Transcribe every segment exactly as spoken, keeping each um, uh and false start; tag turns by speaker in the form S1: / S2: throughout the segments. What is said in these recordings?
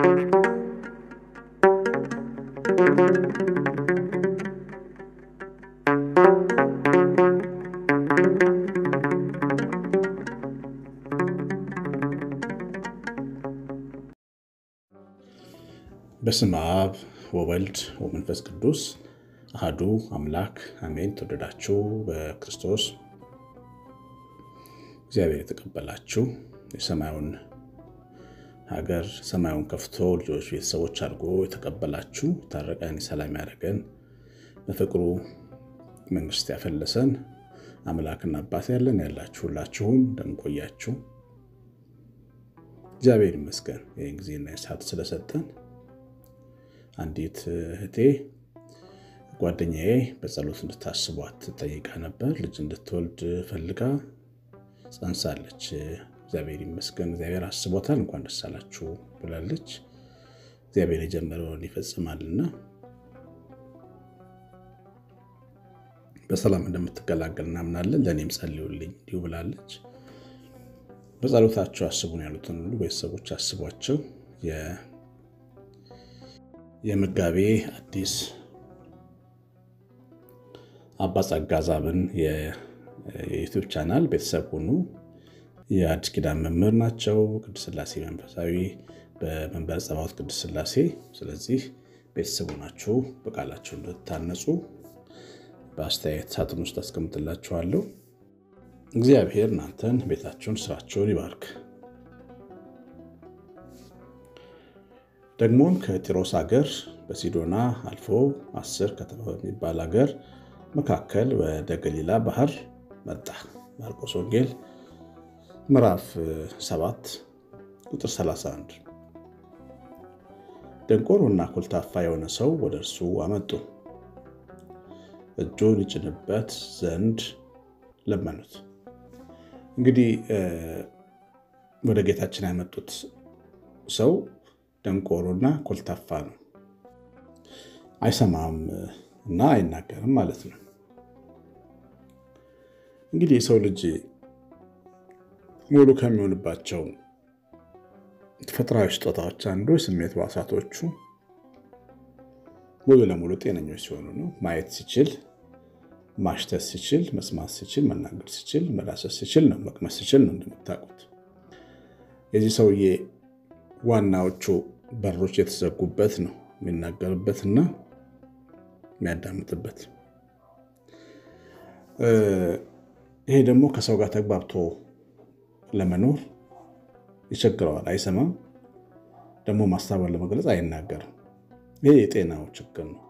S1: በስመ አብ ወወልድ ወመንፈስ ቅዱስ አሐዱ አምላክ አሜን። ተወደዳችሁ በክርስቶስ እግዚአብሔር የተቀበላችሁ የሰማዩን ሀገር ሰማዩን ከፍቶ ልጆች ቤተሰቦች አድርጎ የተቀበላችሁ ታረቀን ሰላም ያደረገን በፍቅሩ መንግስት ያፈለሰን አምላክና አባት ያለን ያላችሁ ሁላችሁም እንደምቆያችሁ እግዚአብሔር ይመስገን። ይህን ጊዜና ሰዓት ስለሰጠን አንዲት እህቴ ጓደኛዬ በጸሎት እንድታስቧት ጠይቃ ነበር። ልጅ እንድትወልድ ፈልጋ ጸንሳለች። እግዚአብሔር ይመስገን እግዚአብሔር አስቦታል እንኳን ደስ አላችሁ ብላለች። እግዚአብሔር የጀመረውን ይፈጽማልና በሰላም እንደምትገላገል እናምናለን። ለኔም ጸልዩልኝ እንዲሁ ብላለች። በጸሎታችሁ አስቡን ያሉትን ሁሉ ቤተሰቦች አስቧቸው። የ የመጋቤ አዲስ አባ ጸጋዛብን የዩቲዩብ ቻናል ቤተሰብ ሁኑ። የአዲስ ኪዳን መምህር ናቸው። ቅድስት ሥላሴ መንፈሳዊ በመንበረ ጸባዖት ቅድስት ሥላሴ። ስለዚህ ቤተሰቡ ናችሁ። በቃላችሁ እንድታነጹ በአስተያየት ሳጥን ውስጥ አስቀምጥላችኋለሁ። እግዚአብሔር እናንተን ቤታችሁን ስራችሁን ይባርክ። ደግሞም ከጢሮስ ሀገር በሲዶና አልፎ አስር ከተማ በሚባል ሀገር መካከል ወደ ገሊላ ባህር መጣ። ማርቆስ ወንጌል ምዕራፍ ሰባት ቁጥር ሰላሳ አንድ። ደንቆሮና ኮልታፋ የሆነ ሰው ወደ እርሱ አመጡ። እጁን ይጭንበት ዘንድ ለመኑት። እንግዲህ ወደ ጌታችን ያመጡት ሰው ደንቆሮና ኮልታፋ ነው። አይሰማም እና አይናገርም ማለት ነው። እንግዲህ የሰው ልጅ ሙሉ ከሚሆንባቸው ተፈጥሯዊ ስጦታዎች አንዱ የስሜት ሕዋሳቶቹ ሙሉ ለሙሉ ጤነኞች ሲሆኑ ነው። ማየት ሲችል፣ ማሽተት ሲችል፣ መስማት ሲችል፣ መናገር ሲችል፣ መዳሰስ ሲችል ነው፣ መቅመስ ሲችል ነው እንደምታውቁት። የዚህ ሰውዬ ዋናዎቹ በሮች የተዘጉበት ነው፣ የሚናገርበትና የሚያዳምጥበት። ይሄ ደግሞ ከሰው ጋር ተግባብቶ ለመኖር ይቸግረዋል። አይሰማም፣ ደግሞ ማስተባበል ለመግለጽ አይናገርም። ይሄ የጤናው ችግር ነው።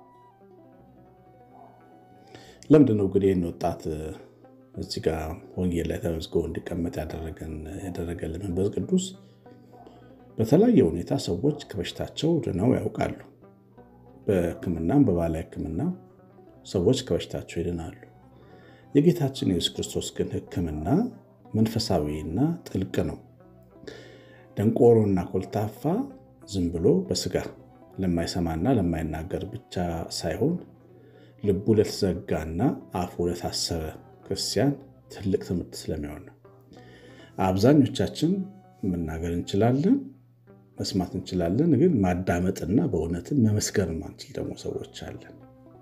S1: ለምንድን ነው እንግዲህ ወጣት እዚህ ጋር ወንጌል ላይ ተመዝግቦ እንዲቀመጥ ያደረገን ያደረገልን መንፈስ ቅዱስ? በተለያየ ሁኔታ ሰዎች ከበሽታቸው ድነው ያውቃሉ። በሕክምናም በባህላዊ ሕክምና ሰዎች ከበሽታቸው ይድናሉ። የጌታችን ኢየሱስ ክርስቶስ ግን ሕክምና መንፈሳዊና ጥልቅ ነው። ደንቆሮና ኮልታፋ ዝም ብሎ በስጋ ለማይሰማና ለማይናገር ብቻ ሳይሆን ልቡ ለተዘጋና አፉ ለታሰረ ክርስቲያን ትልቅ ትምህርት ስለሚሆን ነው። አብዛኞቻችን መናገር እንችላለን፣ መስማት እንችላለን፣ ግን ማዳመጥና በእውነትም መመስከር ማንችል ደግሞ ሰዎች አለን።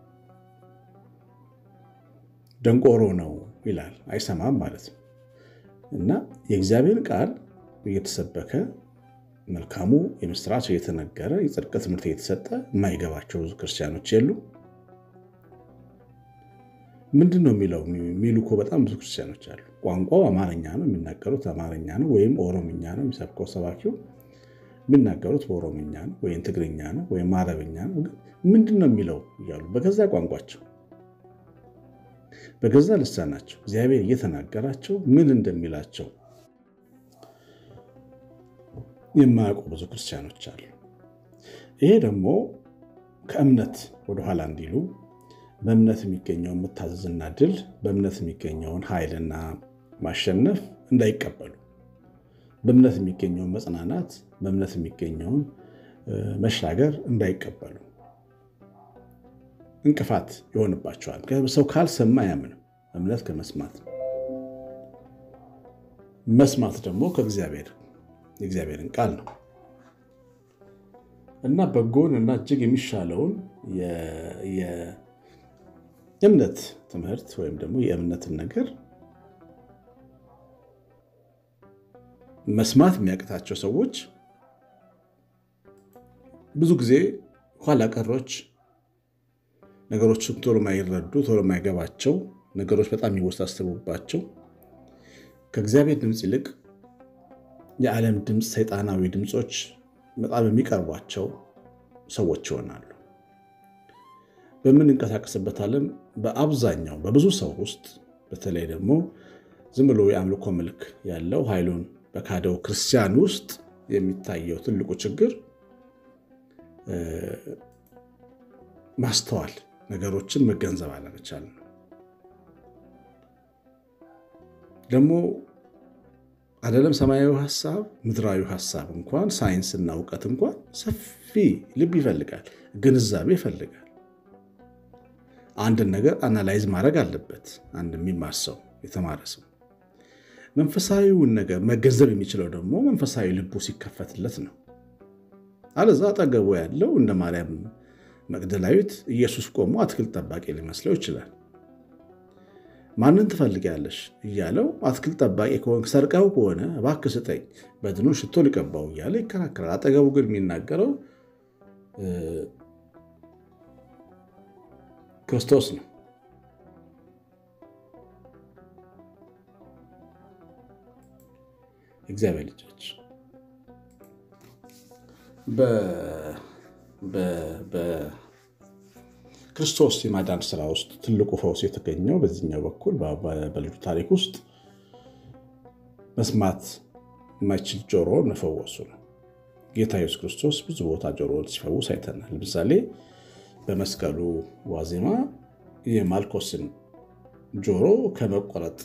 S1: ደንቆሮ ነው ይላል፣ አይሰማም ማለት ነው። እና የእግዚአብሔር ቃል እየተሰበከ መልካሙ የምስራች እየተነገረ የጽድቅ ትምህርት እየተሰጠ የማይገባቸው ብዙ ክርስቲያኖች የሉ። ምንድነው የሚለው የሚሉ እኮ በጣም ብዙ ክርስቲያኖች አሉ። ቋንቋው አማርኛ ነው፣ የሚናገሩት አማርኛ ነው ወይም ኦሮምኛ ነው። የሚሰብከው ሰባኪው የሚናገሩት በኦሮምኛ ነው ወይም ትግርኛ ነው ወይም አረብኛ ነው። ግን ምንድነው የሚለው እያሉ በገዛ ቋንቋቸው በገዛ ልሳናቸው እግዚአብሔር እየተናገራቸው ምን እንደሚላቸው የማያውቁ ብዙ ክርስቲያኖች አሉ። ይሄ ደግሞ ከእምነት ወደ ኋላ እንዲሉ በእምነት የሚገኘውን መታዘዝና ድል በእምነት የሚገኘውን ኃይልና ማሸነፍ እንዳይቀበሉ በእምነት የሚገኘውን መጽናናት በእምነት የሚገኘውን መሻገር እንዳይቀበሉ እንቅፋት ይሆንባቸዋል። ሰው ካልሰማ ያምንም። እምነት ከመስማት መስማት ደግሞ ከእግዚአብሔር የእግዚአብሔርን ቃል ነው። እና በጎን እና እጅግ የሚሻለውን የእምነት ትምህርት ወይም ደግሞ የእምነትን ነገር መስማት የሚያቅታቸው ሰዎች ብዙ ጊዜ ኋላ ቀሮች፣ ነገሮችን ቶሎ ማይረዱ፣ ቶሎ ማይገባቸው፣ ነገሮች በጣም የሚወሳሰቡባቸው ከእግዚአብሔር ድምፅ ይልቅ የዓለም ድምፅ፣ ሰይጣናዊ ድምፆች በጣም የሚቀርቧቸው ሰዎች ይሆናሉ። በምንንቀሳቀስበት ዓለም በአብዛኛው በብዙ ሰው ውስጥ በተለይ ደግሞ ዝም ብሎ የአምልኮ መልክ ያለው ኃይሉን በካደው ክርስቲያን ውስጥ የሚታየው ትልቁ ችግር ማስተዋል፣ ነገሮችን መገንዘብ አለመቻል ነው። ደግሞ አይደለም ሰማያዊ ሐሳብ፣ ምድራዊ ሐሳብ እንኳን ሳይንስና ዕውቀት እንኳን ሰፊ ልብ ይፈልጋል፣ ግንዛቤ ይፈልጋል። አንድን ነገር አናላይዝ ማድረግ አለበት አንድ የሚማር ሰው፣ የተማረ ሰው። መንፈሳዊውን ነገር መገንዘብ የሚችለው ደግሞ መንፈሳዊ ልቡ ሲከፈትለት ነው። አለዛ አጠገቡ ያለው እንደ ማርያም መግደላዊት ኢየሱስ ቆሞ አትክልት ጠባቂ ሊመስለው ይችላል። ማንን ትፈልጊያለሽ እያለው አትክልት ጠባቂ ከሆነ ሰርቀው ከሆነ እባክህ ስጠኝ በድኑ ሽቶ ሊቀባው እያለ ይከራከራል። አጠገቡ ግን የሚናገረው ክርስቶስ ነው። እግዚአብሔር ልጆች በክርስቶስ የማዳን ስራ ውስጥ ትልቁ ፈውስ የተገኘው በዚህኛው በኩል በልጁ ታሪክ ውስጥ መስማት የማይችል ጆሮ መፈወሱ ነው። ጌታ ኢየሱስ ክርስቶስ ብዙ ቦታ ጆሮ ሲፈውስ አይተናል። ለምሳሌ በመስቀሉ ዋዜማ የማልኮስን ጆሮ ከመቆረጥ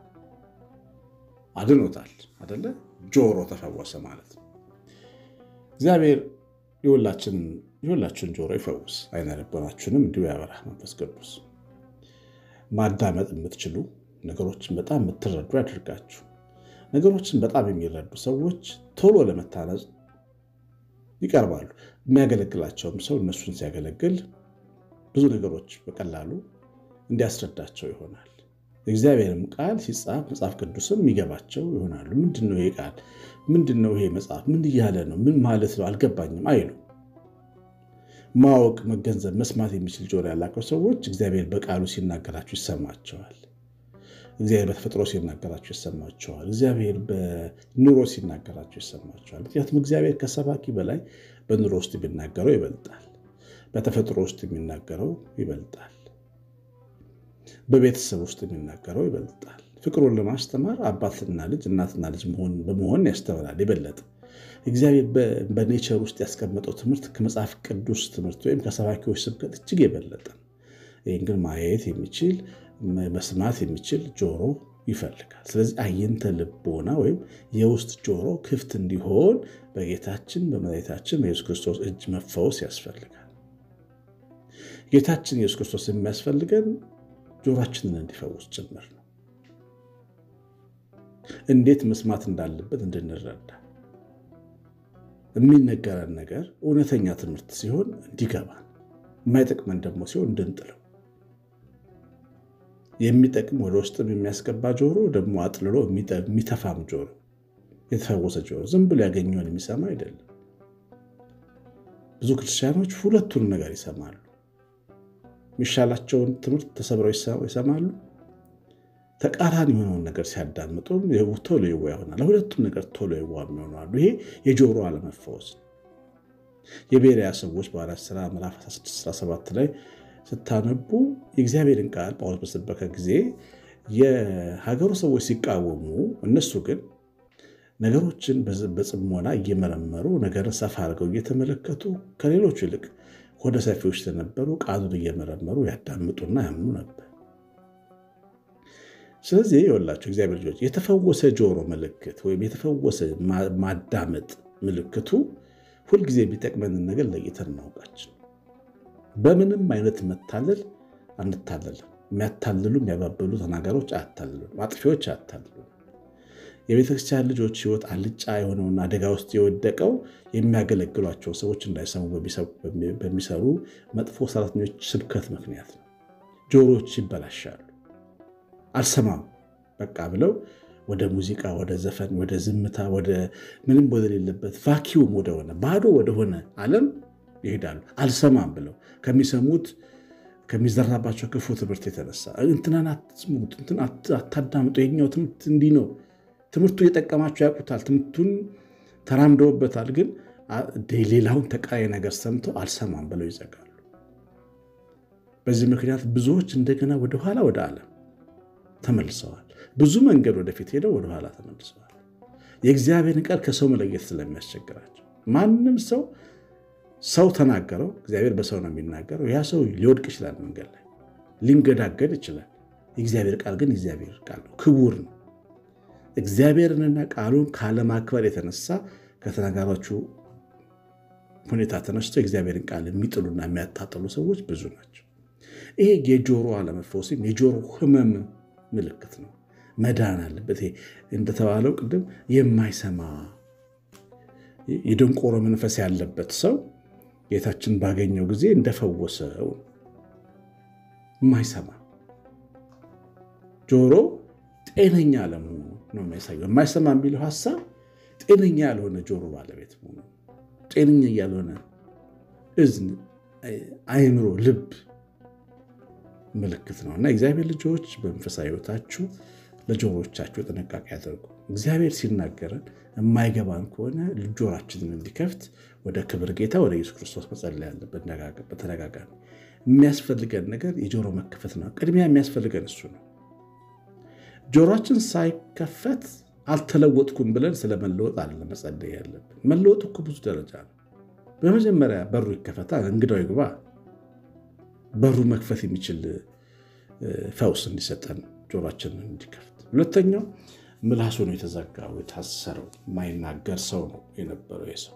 S1: አድኖታል አይደለ? ጆሮ ተፈወሰ ማለት ነው። እግዚአብሔር የሁላችን የሁላችን ጆሮ ይፈውስ፣ አይነ ልቦናችሁንም እንዲሁ ያበራ መንፈስ ቅዱስ። ማዳመጥ የምትችሉ ነገሮችን በጣም የምትረዱ ያድርጋችሁ። ነገሮችን በጣም የሚረዱ ሰዎች ቶሎ ለመታነጽ ይቀርባሉ። የሚያገለግላቸውም ሰው እነሱን ሲያገለግል ብዙ ነገሮች በቀላሉ እንዲያስረዳቸው ይሆናል። እግዚአብሔርም ቃል ሲጻፍ መጽሐፍ ቅዱስም የሚገባቸው ይሆናሉ። ምንድነው ይሄ ቃል? ምንድነው ይሄ መጽሐፍ? ምን እያለ ነው? ምን ማለት ነው? አልገባኝም አይሉ። ማወቅ፣ መገንዘብ፣ መስማት የሚችል ጆሮ ያላቸው ሰዎች እግዚአብሔር በቃሉ ሲናገራቸው ይሰማቸዋል። እግዚአብሔር በተፈጥሮ ሲናገራቸው ይሰማቸዋል። እግዚአብሔር በኑሮ ሲናገራቸው ይሰማቸዋል። ምክንያቱም እግዚአብሔር ከሰባኪ በላይ በኑሮ ውስጥ የሚናገረው ይበልጣል። በተፈጥሮ ውስጥ የሚናገረው ይበልጣል። በቤተሰብ ውስጥ የሚናገረው ይበልጣል። ፍቅሩን ለማስተማር አባትና ልጅ እናትና ልጅ በመሆን ያስተምራል ይበልጥ። እግዚአብሔር በኔቸር ውስጥ ያስቀመጠው ትምህርት ከመጽሐፍ ቅዱስ ትምህርት ወይም ከሰባኪዎች ስብከት እጅግ የበለጠ። ይህን ግን ማየት የሚችል መስማት የሚችል ጆሮ ይፈልጋል። ስለዚህ አይንተ ልቦና ወይም የውስጥ ጆሮ ክፍት እንዲሆን በጌታችን በመድኃኒታችን በኢየሱስ ክርስቶስ እጅ መፈወስ ያስፈልጋል። ጌታችን ኢየሱስ ክርስቶስ የሚያስፈልገን ጆሮአችንን እንዲፈውስ ጭምር ነው። እንዴት መስማት እንዳለበት እንድንረዳ፣ የሚነገረን ነገር እውነተኛ ትምህርት ሲሆን እንዲገባን፣ የማይጠቅመን ደግሞ ሲሆን እንድንጥለው። የሚጠቅም ወደ ውስጥም የሚያስገባ ጆሮ ደግሞ አጥልሎ የሚተፋም ጆሮ፣ የተፈወሰ ጆሮ ዝም ብሎ ያገኘውን የሚሰማ አይደለም። ብዙ ክርስቲያኖች ሁለቱን ነገር ይሰማሉ። የሚሻላቸውን ትምህርት ተሰብረው ይሰማሉ። ተቃራኒ የሆነውን ነገር ሲያዳምጡም ቶሎ ይዋ ይሆናል። ለሁለቱም ነገር ቶሎ ይዋ የሚሆናሉ። ይሄ የጆሮ አለመፈወስ። የቤሪያ ሰዎች በሐዋርያት ሥራ ምዕራፍ አስራ ስድስት አስራ ሰባት ላይ ስታነቡ የእግዚአብሔርን ቃል ጳውሎስ በሰበከ ጊዜ የሀገሩ ሰዎች ሲቃወሙ፣ እነሱ ግን ነገሮችን በጽሞና እየመረመሩ ነገርን ሰፋ አድርገው እየተመለከቱ ከሌሎቹ ይልቅ ወደ ሰፊዎች ስለነበሩ ቃሉን እየመረመሩ ያዳምጡና ያምኑ ነበር። ስለዚህ ይኸውላችሁ እግዚአብሔር ልጆች የተፈወሰ ጆሮ ምልክት ወይም የተፈወሰ ማዳመጥ ምልክቱ ሁልጊዜ የሚጠቅመንን ነገር ለይተን ማወቃችን። በምንም አይነት መታለል አንታለልም። የሚያታልሉ የሚያባብሉ ተናጋሮች አያታልሉም። አጥፊዎች አያታልሉም። የቤተክርስቲያን ልጆች ህይወት አልጫ የሆነውና አደጋ ውስጥ የወደቀው የሚያገለግሏቸው ሰዎች እንዳይሰሙ በሚሰሩ መጥፎ ሰራተኞች ስብከት ምክንያት ነው። ጆሮዎች ይበላሻሉ። አልሰማም በቃ ብለው ወደ ሙዚቃ፣ ወደ ዘፈን፣ ወደ ዝምታ፣ ወደ ምንም ወደሌለበት ቫኪዩም ወደሆነ ባዶ ወደሆነ ዓለም ይሄዳሉ። አልሰማም ብለው ከሚሰሙት ከሚዘራባቸው ክፉ ትምህርት የተነሳ እንትናን አትስሙት፣ እንትን አታዳምጡ፣ የኛው ትምህርት እንዲህ ነው። ትምህርቱ የጠቀማቸው ያውቁታል፣ ትምህርቱን ተራምደውበታል። ግን ሌላውን ተቃራኒ ነገር ሰምተው አልሰማም ብለው ይዘጋሉ። በዚህ ምክንያት ብዙዎች እንደገና ወደኋላ ወደ ዓለም ተመልሰዋል። ብዙ መንገድ ወደፊት ሄደው ወደኋላ ተመልሰዋል። የእግዚአብሔርን ቃል ከሰው መለየት ስለሚያስቸግራቸው ማንም ሰው ሰው ተናገረው፣ እግዚአብሔር በሰው ነው የሚናገረው። ያ ሰው ሊወድቅ ይችላል፣ መንገድ ላይ ሊንገዳገድ ይችላል። የእግዚአብሔር ቃል ግን የእግዚአብሔር ቃል ነው፣ ክቡር ነው። እግዚአብሔርንና ቃሉን ካለማክበር የተነሳ ከተናጋሪዎቹ ሁኔታ ተነስተው የእግዚአብሔርን ቃል የሚጥሉና የሚያጣጥሉ ሰዎች ብዙ ናቸው። ይሄ የጆሮ አለመፈወስም የጆሮ ህመም ምልክት ነው። መዳን አለበት። ይሄ እንደተባለው ቅድም የማይሰማ የደንቆሮ መንፈስ ያለበት ሰው ጌታችን ባገኘው ጊዜ እንደፈወሰው የማይሰማ ጆሮ ጤነኛ አለመሆኑ ነው የሚያሳየው። የማይሰማ የሚለው ሐሳብ ጤነኛ ያልሆነ ጆሮ ባለቤት መሆኑ፣ ጤነኛ ያልሆነ እዝን፣ አይምሮ፣ ልብ ምልክት ነውና እግዚአብሔር ልጆች በመንፈሳዊ ሕይወታችሁ ለጆሮቻችሁ ጥንቃቄ ያደርጉ። እግዚአብሔር ሲናገረን የማይገባን ከሆነ ጆሮአችንን እንዲከፍት ወደ ክብር ጌታ ወደ ኢየሱስ ክርስቶስ መጸለይ ያለብን በተደጋጋሚ። የሚያስፈልገን ነገር የጆሮ መከፈት ነው። ቅድሚያ የሚያስፈልገን እሱ ነው። ጆሮአችን ሳይከፈት አልተለወጥኩም ብለን ስለመለወጥ አይደለም መጸለይ ያለብን። መለወጥ እኮ ብዙ ደረጃ ነው። በመጀመሪያ በሩ ይከፈታል፣ እንግዳው ይግባ። በሩ መክፈት የሚችል ፈውስ እንዲሰጠን ጆሮአችንን እንዲከፍት። ሁለተኛው ምላሱ ነው የተዘጋው፣ የታሰረው የማይናገር ሰው ነው የነበረው። የሰው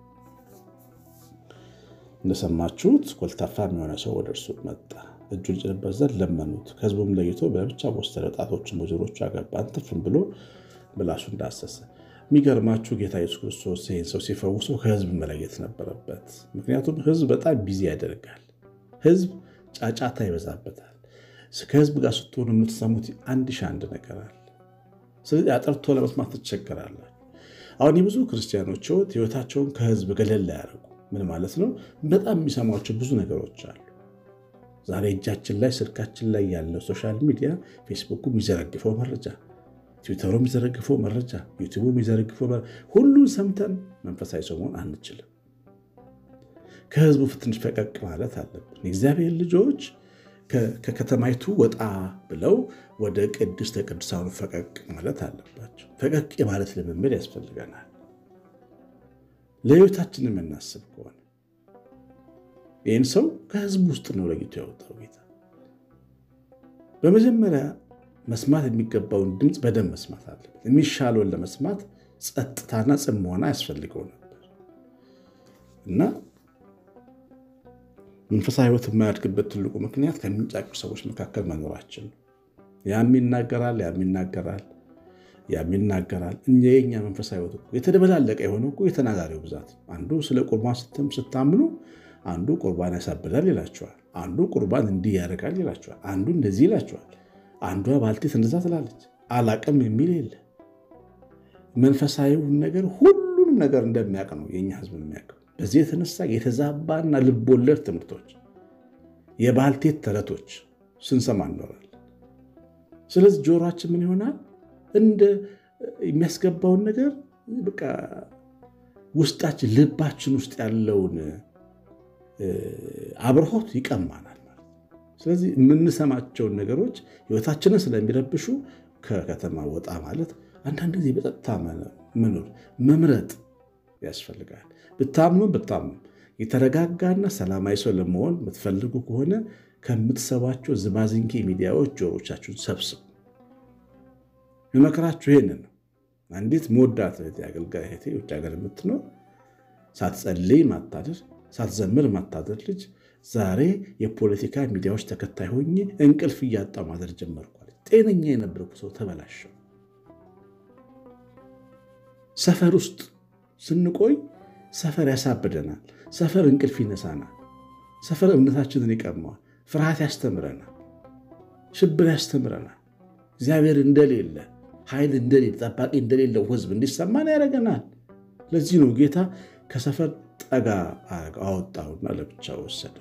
S1: እንደሰማችሁት ኮልታፋ የሆነ ሰው ወደ እርሱ መጣ። እጁን ጭንበት ዘንድ ለመኑት። ከሕዝቡም ለይቶ በብቻ ወሰደ፣ ጣቶቹን በጆሮቹ አገባ፣ አንተፍም ብሎ ምላሱን ዳሰሰ። የሚገርማችሁ ጌታ ኢየሱስ ክርስቶስ ይህን ሰው ሲፈውሰው ከሕዝብ መለየት ነበረበት። ምክንያቱም ሕዝብ በጣም ቢዚ ያደርጋል። ሕዝብ ጫጫታ ይበዛበታል። ከሕዝብ ጋር ስትሆኑ የምትሰሙት አንድ ሺህ አንድ ነገር አለ። ስለዚህ አጥርቶ ለመስማት ትቸገራላችሁ። አሁን የብዙ ክርስቲያኖች ሕይወት ሕይወታቸውን ከሕዝብ ገለል ያደርጉ ምን ማለት ነው? በጣም የሚሰሟቸው ብዙ ነገሮች አሉ። ዛሬ እጃችን ላይ ስልካችን ላይ ያለው ሶሻል ሚዲያ፣ ፌስቡኩ የሚዘረግፈው መረጃ፣ ትዊተሩ የሚዘረግፈው መረጃ፣ ዩቲዩቡ የሚዘረግፈው መረጃ፣ ሁሉን ሰምተን መንፈሳዊ ሰው መሆን አንችልም። ከሕዝቡ ትንሽ ፈቀቅ ማለት አለብን። የእግዚአብሔር ልጆች ከከተማይቱ ወጣ ብለው ወደ ቅድስተ ቅዱሳኑ ፈቀቅ ማለት አለባቸው። ፈቀቅ ማለት ልምምድ ያስፈልገናል። ለሕይወታችን የምናስብ ከሆነ ይህን ሰው ከሕዝቡ ውስጥ ነው ለይቶ ያወጣው ጌታ። በመጀመሪያ መስማት የሚገባውን ድምፅ በደንብ መስማት አለበት። የሚሻለውን ለመስማት ጸጥታና ጽሞና ያስፈልገው ነበር እና መንፈሳዊ ሕይወት የማያድግበት ትልቁ ምክንያት ከሚንጫጩ ሰዎች መካከል መኖራችን ነው። ያም ይናገራል፣ ያም ይናገራል፣ ያም ይናገራል። እኛ የኛ መንፈሳዊ ሕይወት እኮ የተደበላለቀ የሆነው እኮ የተናጋሪው ብዛት። አንዱ ስለ ቁርባን ስትም ስታምኑ አንዱ ቁርባን ያሳብዳል ይላቸዋል፣ አንዱ ቁርባን እንዲህ ያደርጋል ይላቸዋል፣ አንዱ እንደዚህ ይላቸዋል፣ አንዷ ባልቴት እንደዛ ትላለች። አላቅም የሚል የለ። መንፈሳዊውን ነገር ሁሉንም ነገር እንደሚያውቅ ነው የኛ ሕዝብ የሚያውቅ። በዚህ የተነሳ የተዛባና ልቦለድ ትምህርቶች፣ የባልቴት ተረቶች ስንሰማ እንኖራለን። ስለዚህ ጆሮአችን ምን ይሆናል? እንደ የሚያስገባውን ነገር በቃ ውስጣችን ልባችን ውስጥ ያለውን አብርሆት ይቀማናል ማለት። ስለዚህ የምንሰማቸውን ነገሮች ሕይወታችንን ስለሚረብሹ ከከተማ ወጣ ማለት፣ አንዳንድ ጊዜ በጸጥታ መኖር መምረጥ ያስፈልጋል። ብታምኑ ብታምኑ የተረጋጋና ሰላማዊ ሰው ለመሆን የምትፈልጉ ከሆነ ከምትሰባቸው ዝባዝንኬ ሚዲያዎች ጆሮቻችሁን ሰብስቡ። የመከራችሁ ይሄንን ነው። አንዲት መወዳት አገልጋይ እህቴ ውጭ ሀገር የምትኖር ሳትጸልይ ማታደር ሳትዘምር ማታደር ልጅ ዛሬ የፖለቲካ ሚዲያዎች ተከታይ ሆኜ እንቅልፍ እያጣ ማደር ጀመርኳል። ጤነኛ የነበርኩ ሰው ተበላሸው። ሰፈር ውስጥ ስንቆይ ሰፈር ያሳብደናል። ሰፈር እንቅልፍ ይነሳናል። ሰፈር እምነታችንን ይቀማዋል። ፍርሃት ያስተምረናል። ሽብር ያስተምረናል። እግዚአብሔር እንደሌለ ኃይል እንደሌለ ጠባቂ እንደሌለው ህዝብ እንዲሰማን ያደርገናል። ለዚህ ነው ጌታ ከሰፈር ጠጋ አወጣውና ለብቻው ወሰደው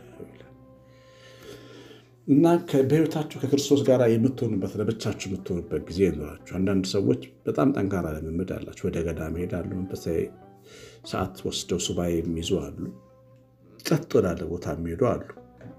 S1: እና በህይወታችሁ ከክርስቶስ ጋር የምትሆኑበት ለብቻችሁ የምትሆኑበት ጊዜ ይኖራችሁ። አንዳንድ ሰዎች በጣም ጠንካራ ልምምድ አላቸው። ወደ ገዳም ይሄዳሉ። መንፈሳዊ ሰዓት ወስደው ሱባኤ የሚይዙ አሉ። ጸጥ ወዳለ ቦታ የሚሄዱ አሉ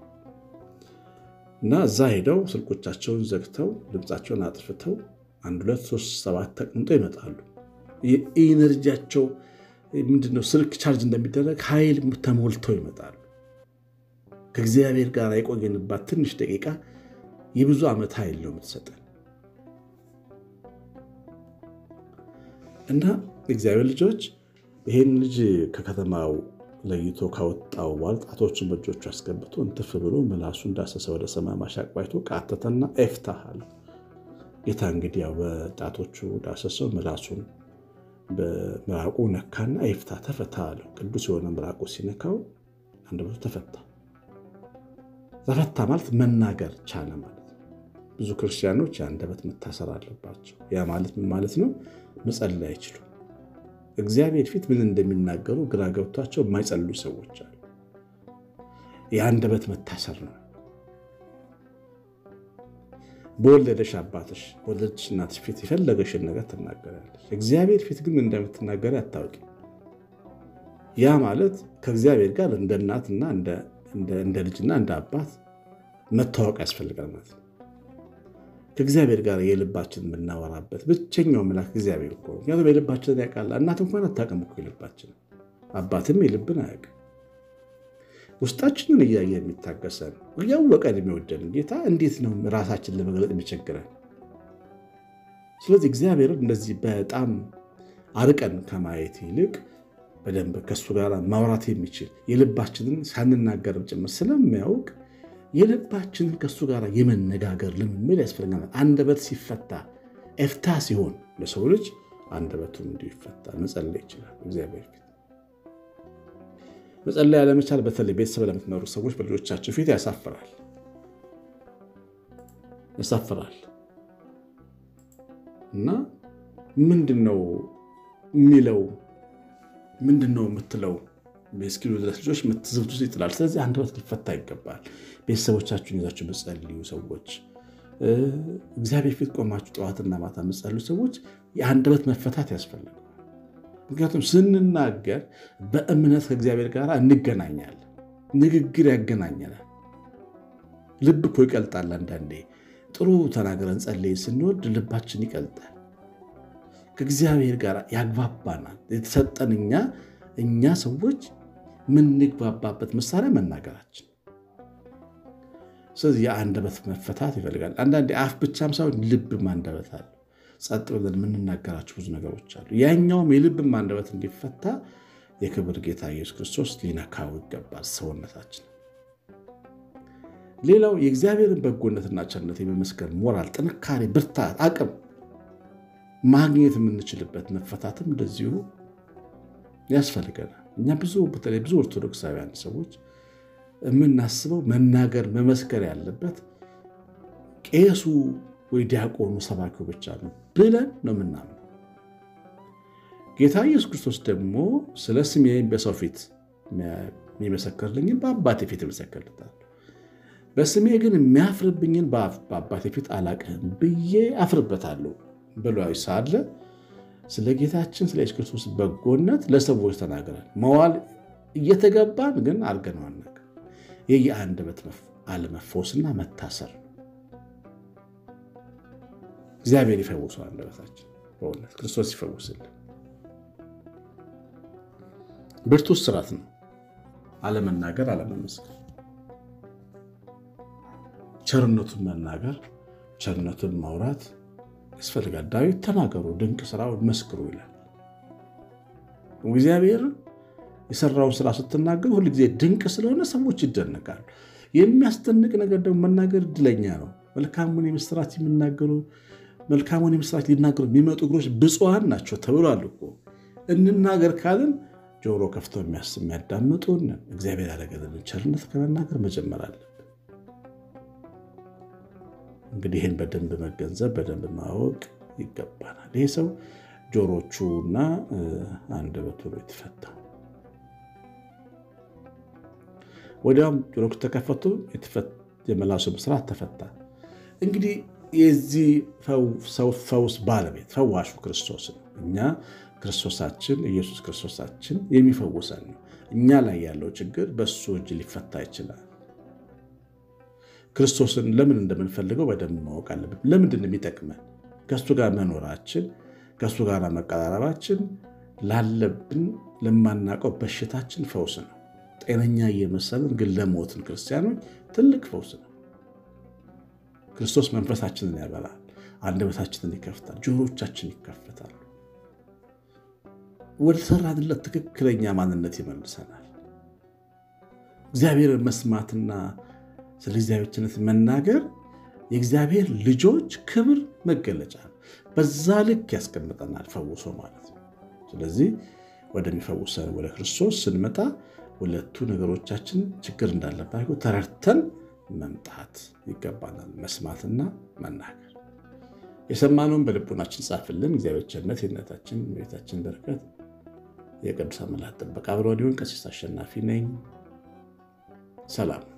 S1: እና እዛ ሄደው ስልኮቻቸውን ዘግተው ድምፃቸውን አጥፍተው አንድ ሁለት ሶስት ሰባት ተቀምጠው ይመጣሉ። የኢነርጂያቸው ምንድነው ስልክ ቻርጅ እንደሚደረግ ኃይል ተሞልተው ይመጣሉ። ከእግዚአብሔር ጋር የቆየንባት ትንሽ ደቂቃ የብዙ ዓመት ኃይል ነው የምትሰጠን እና እግዚአብሔር ልጆች ይሄን ልጅ ከከተማው ለይቶ ካወጣው በኋላ ጣቶቹን በእጆቹ አስገብቶ እንትፍ ብሎ ምላሱን ዳሰሰ፣ ወደ ሰማይ ማሻቅባይቶ ቃተተና ኤፍታህ አለ። ጌታ እንግዲህ ያው በጣቶቹ ዳሰሰው፣ ምላሱን በምራቁ ነካና ኤፍታህ ተፈታ አለው። ቅዱስ የሆነ ምራቁ ሲነካው አንደበቱ ተፈታ። ተፈታ ማለት መናገር ቻለ ማለት ነው። ብዙ ክርስቲያኖች የአንደበት መታሰር አለባቸው። ያ ማለት ምን ማለት ነው? መጸለይ አይችሉም። እግዚአብሔር ፊት ምን እንደሚናገሩ ግራ ገብቷቸው የማይጸልዩ ሰዎች አሉ። የአንደበት መታሰር ነው። በወለደሽ አባትሽ በወለደሽ እናትሽ ፊት የፈለገሽን ነገር ትናገራለሽ። እግዚአብሔር ፊት ግን እንደምትናገሪ አታውቂ። ያ ማለት ከእግዚአብሔር ጋር እንደ እናትና እንደ እንደ ልጅና እንደ አባት መታወቅ ያስፈልጋል ማለት ነው። ከእግዚአብሔር ጋር የልባችን የምናወራበት ብቸኛው መልአክ እግዚአብሔር እኮ ነው። ያው የልባችንን ያውቃል። እናት እንኳን አታውቅም እኮ የልባችን፣ አባትም የልብን አያውቅም። ውስጣችንን እያየ የሚታገሰን ያወቀ የሚወደን ጌታ እንዴት ነው ራሳችንን ለመግለጥ የሚቸግረን? ስለዚህ እግዚአብሔር እንደዚህ በጣም አርቀን ከማየት ይልቅ በደንብ ከሱ ጋር ማውራት የሚችል የልባችንን ሳንናገርም ጭምር ስለሚያውቅ የልባችንን ከሱ ጋር የመነጋገር ልምምድ ያስፈልጋል። አንደበት ሲፈታ ኤፍታ ሲሆን ለሰው ልጅ አንደበቱን እንዲፈታ መጸለይ ይችላል። እግዚአብሔር ፊት መጸለይ ያለመቻል በተለይ ቤተሰብ ለምትኖሩ ሰዎች በልጆቻችሁ ፊት ያሳፍራል ያሳፍራል እና ምንድነው የሚለው ምንድነው የምትለው በስኪሉ ድረስ ልጆች የምትዝብቱ ይጥላል። ስለዚህ አንደበት ሊፈታ ይገባል። ቤተሰቦቻችሁን ይዛችሁ በጸልዩ ሰዎች፣ እግዚአብሔር ፊት ቆማችሁ ጠዋትና ማታ የምትጸልዩ ሰዎች የአንደበት መፈታት ያስፈልጋል። ምክንያቱም ስንናገር በእምነት ከእግዚአብሔር ጋር እንገናኛለን። ንግግር ያገናኘናል። ልብ እኮ ይቀልጣል። አንዳንዴ ጥሩ ተናግረን ጸልየን ስንወድ ልባችን ይቀልጣል። ከእግዚአብሔር ጋር ያግባባናል። የተሰጠን እኛ እኛ ሰዎች ምንግባባበት መሳሪያ መናገራችን። ስለዚህ የአንደበት መፈታት ይፈልጋል። አንዳንዴ አፍ ብቻም ሳይሆን ልብም አንደበት አለ። ጸጥ ብለን የምንናገራቸው ብዙ ነገሮች አሉ። ያኛውም የልብም አንደበት እንዲፈታ የክብር ጌታ ኢየሱስ ክርስቶስ ሊነካው ይገባል ሰውነታችን። ሌላው የእግዚአብሔርን በጎነትና ቸርነት የመመስከር ሞራል፣ ጥንካሬ፣ ብርታት፣ አቅም ማግኘት የምንችልበት መፈታትም እንደዚሁ ያስፈልገናል። እኛ ብዙ በተለይ ብዙ ኦርቶዶክሳውያን ሰዎች የምናስበው መናገር መመስከር ያለበት ቄሱ ወይ ዲያቆኑ ሰባኪው ብቻ ነው ብለን ነው የምናምነው። ጌታ ኢየሱስ ክርስቶስ ደግሞ ስለ ስሜ በሰው ፊት የሚመሰክርልኝ በአባቴ ፊት ይመሰክርልታል፣ በስሜ ግን የሚያፍርብኝን በአባቴ ፊት አላቅህም ብዬ አፍርበታለሁ ብሎ ሳለ ስለ ጌታችን ስለ ኢየሱስ ክርስቶስ በጎነት ለሰዎች ተናግረን መዋል እየተገባን ግን አድርገን ዋናቅ የየአንደበት አለመፈወስና መታሰር። እግዚአብሔር ይፈውሰው አንደበታችን፣ በእውነት ክርስቶስ ይፈውስልን። ብርቱ ስራት ነው አለመናገር፣ አለመመስከር። ቸርነቱን መናገር፣ ቸርነቱን ማውራት ያስፈልጋል። ዳዊት ተናገሩ ድንቅ ስራውን መስክሩ ይላል። እግዚአብሔር የሰራው ስራ ስትናገሩ ሁሉ ጊዜ ድንቅ ስለሆነ ሰዎች ይደነቃሉ። የሚያስደንቅ ነገር ደግሞ መናገር እድለኛ ነው። መልካሙን የምስራች የሚናገሩ መልካሙን የምስራች ሊናገሩ የሚመጡ እግሮች ብፁዓን ናቸው ተብሏል እኮ። እንናገር ካልን ጆሮ ከፍተው የሚያስብ የሚያዳምጡን እግዚአብሔር ያደረገልን ቸርነት ከመናገር መጀመር አለብን። እንግዲህ ይህን በደንብ መገንዘብ በደንብ ማወቅ ይገባናል። ይሄ ሰው ጆሮቹና አንደበቱ ነው የተፈታው። ወዲያውም ጆሮቹ ተከፈቱ፣ የመላሱ ምስራት ተፈታ። እንግዲህ የዚህ ሰው ፈውስ ባለቤት ፈዋሹ ክርስቶስ ነው። እኛ ክርስቶሳችን ኢየሱስ ክርስቶሳችን የሚፈውሰን ነው። እኛ ላይ ያለው ችግር በሱ እጅ ሊፈታ ይችላል። ክርስቶስን ለምን እንደምንፈልገው በደንብ ማወቅ አለብን። ለምንድን ነው የሚጠቅመን? ከሱ ጋር መኖራችን፣ ከሱ ጋር መቀራረባችን ላለብን ለማናውቀው በሽታችን ፈውስ ነው። ጤነኛ እየመሰለን ግን ለሞትን ክርስቲያኖች ትልቅ ፈውስ ነው። ክርስቶስ መንፈሳችንን ያበራል፣ አንደበታችንን ይከፍታል፣ ጆሮቻችን ይከፈታሉ። ወደ ሰራንለት ትክክለኛ ማንነት ይመልሰናል። እግዚአብሔርን መስማትና ስለ እግዚአብሔርነት መናገር የእግዚአብሔር ልጆች ክብር መገለጫ ነው። በዛ ልክ ያስቀምጠናል ፈውሶ ማለት ነው። ስለዚህ ወደሚፈውሰን ወደ ክርስቶስ ስንመጣ ሁለቱ ነገሮቻችን ችግር እንዳለባቸው ተረድተን መምጣት ይገባናል። መስማትና መናገር። የሰማነውን በልቦናችን ጻፍልን። እግዚአብሔር ቸርነት፣ የእናታችን የቤታችን በረከት፣ የቅዱሳን መላእክት ጥበቃ አብሮን ይሁን። ቀሲስ አሸናፊ ነኝ። ሰላም።